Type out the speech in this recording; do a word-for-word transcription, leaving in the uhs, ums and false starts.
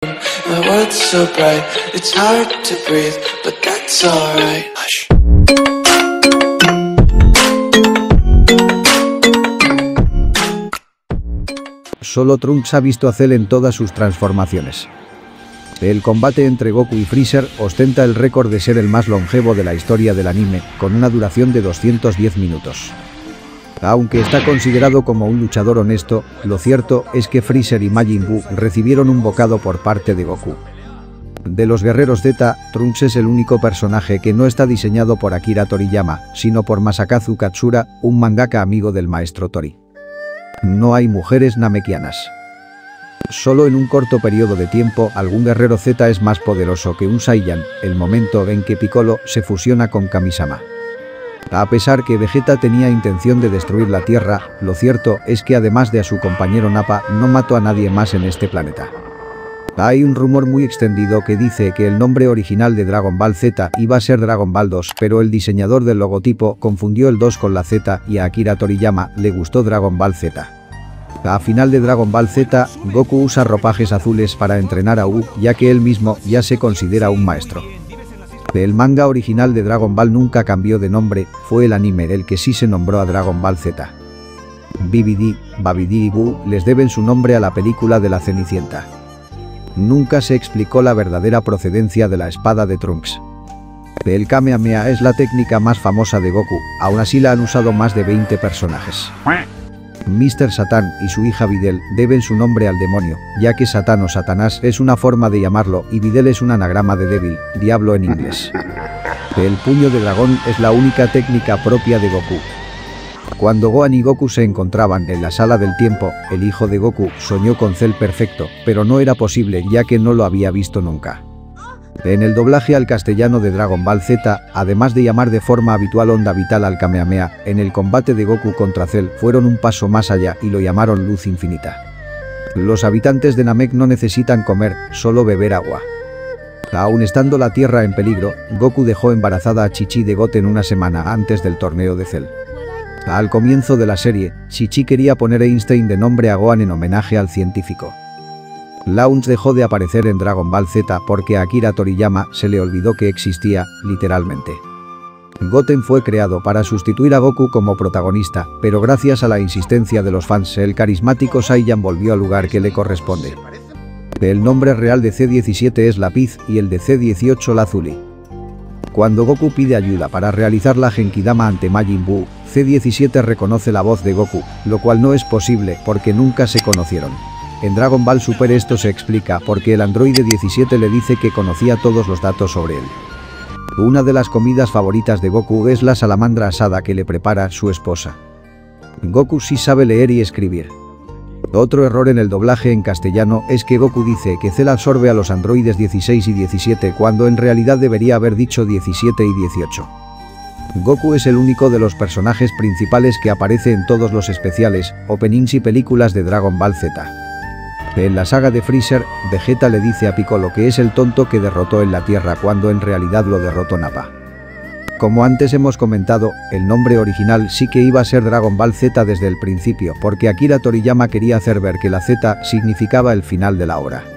My world's so bright, it's hard to breathe, but that's alright. Hush. Solo Trunks ha visto a Cell en todas sus transformaciones. El combate entre Goku y Freezer ostenta el récord de ser el más longevo de la historia del anime, con una duración de doscientos diez minutos. Aunque está considerado como un luchador honesto, lo cierto es que Freezer y Majin Buu recibieron un bocado por parte de Goku. De los guerreros Z, Trunks es el único personaje que no está diseñado por Akira Toriyama, sino por Masakazu Katsura, un mangaka amigo del maestro Tori. No hay mujeres namekianas. Solo en un corto periodo de tiempo algún guerrero Z es más poderoso que un Saiyan, el momento en que Piccolo se fusiona con Kamisama. A pesar que Vegeta tenía intención de destruir la Tierra, lo cierto es que además de a su compañero Nappa no mató a nadie más en este planeta. Hay un rumor muy extendido que dice que el nombre original de Dragon Ball Z iba a ser Dragon Ball dos, pero el diseñador del logotipo confundió el dos con la Z y a Akira Toriyama le gustó Dragon Ball Z. A final de Dragon Ball Z, Goku usa ropajes azules para entrenar a U, ya que él mismo ya se considera un maestro. El manga original de Dragon Ball nunca cambió de nombre, fue el anime el que sí se nombró a Dragon Ball Z. B B D, Babidi y Buu les deben su nombre a la película de la Cenicienta. Nunca se explicó la verdadera procedencia de la espada de Trunks. El Kamehameha es la técnica más famosa de Goku, aún así la han usado más de veinte personajes. míster Satan y su hija Videl deben su nombre al demonio, ya que Satán o Satanás es una forma de llamarlo y Videl es un anagrama de débil, diablo en inglés. El puño de dragón es la única técnica propia de Goku. Cuando Gohan y Goku se encontraban en la sala del tiempo, el hijo de Goku soñó con Cell perfecto, pero no era posible ya que no lo había visto nunca. En el doblaje al castellano de Dragon Ball Z, además de llamar de forma habitual onda vital al Kamehameha, en el combate de Goku contra Cell fueron un paso más allá y lo llamaron luz infinita. Los habitantes de Namek no necesitan comer, solo beber agua. Aún estando la Tierra en peligro, Goku dejó embarazada a Chi-Chi de Goten una semana antes del torneo de Cell. Al comienzo de la serie, Chi-Chi quería poner Einstein de nombre a Gohan en homenaje al científico. Launch dejó de aparecer en Dragon Ball Z porque a Akira Toriyama se le olvidó que existía, literalmente. Goten fue creado para sustituir a Goku como protagonista, pero gracias a la insistencia de los fans el carismático Saiyan volvió al lugar que le corresponde. El nombre real de C diecisiete es Lápiz y el de C dieciocho Lazuli. Cuando Goku pide ayuda para realizar la Genkidama ante Majin Buu, C diecisiete reconoce la voz de Goku, lo cual no es posible porque nunca se conocieron. En Dragon Ball Super esto se explica porque el androide diecisiete le dice que conocía todos los datos sobre él. Una de las comidas favoritas de Goku es la salamandra asada que le prepara su esposa. Goku sí sabe leer y escribir. Otro error en el doblaje en castellano es que Goku dice que Cell absorbe a los androides dieciséis y diecisiete cuando en realidad debería haber dicho diecisiete y dieciocho. Goku es el único de los personajes principales que aparece en todos los especiales, openings y películas de Dragon Ball Z. En la saga de Freezer, Vegeta le dice a Piccolo que es el tonto que derrotó en la Tierra cuando en realidad lo derrotó Nappa. Como antes hemos comentado, el nombre original sí que iba a ser Dragon Ball Z desde el principio porque Akira Toriyama quería hacer ver que la Z significaba el final de la obra.